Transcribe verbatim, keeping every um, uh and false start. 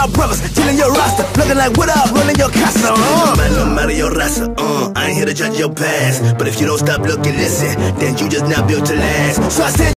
my brothers, chilling your roster, looking like what up, rolling your casa. Uh. No matter your raza, uh, I ain't here to judge your past, but if you don't stop looking, listen, then you just not built to last. So I said